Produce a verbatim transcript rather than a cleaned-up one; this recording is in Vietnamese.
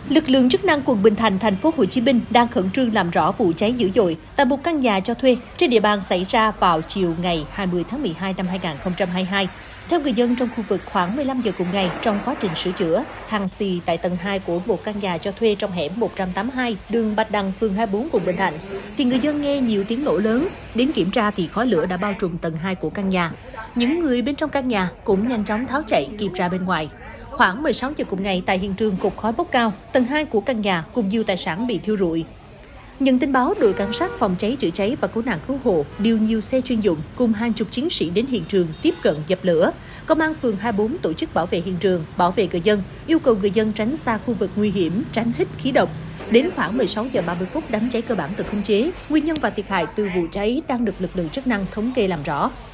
Lực lượng chức năng quận Bình Thạnh, thành phố Hồ Chí Minh đang khẩn trương làm rõ vụ cháy dữ dội tại một căn nhà cho thuê trên địa bàn xảy ra vào chiều ngày hai mươi tháng mười hai năm hai nghìn không trăm hai mươi hai. Theo người dân trong khu vực, khoảng mười lăm giờ cùng ngày, trong quá trình sửa chữa, hàn xì tại tầng hai của một căn nhà cho thuê trong hẻm một trăm tám mươi hai, đường Bạch Đằng, phường hai mươi bốn, quận Bình Thạnh, thì người dân nghe nhiều tiếng nổ lớn. Đến kiểm tra thì khói lửa đã bao trùm tầng hai của căn nhà. Những người bên trong căn nhà cũng nhanh chóng tháo chạy kịp ra bên ngoài. Khoảng mười sáu giờ cùng ngày, tại hiện trường cột khói bốc cao, tầng hai của căn nhà cùng nhiều tài sản bị thiêu rụi. Nhận tin báo, đội cảnh sát phòng cháy chữa cháy và cứu nạn cứu hộ điều nhiều xe chuyên dụng cùng hàng chục chiến sĩ đến hiện trường tiếp cận dập lửa. Công an phường hai mươi bốn tổ chức bảo vệ hiện trường, bảo vệ người dân, yêu cầu người dân tránh xa khu vực nguy hiểm, tránh hít khí độc. Đến khoảng mười sáu giờ ba mươi phút, đám cháy cơ bản được khống chế. Nguyên nhân và thiệt hại từ vụ cháy đang được lực lượng chức năng thống kê làm rõ.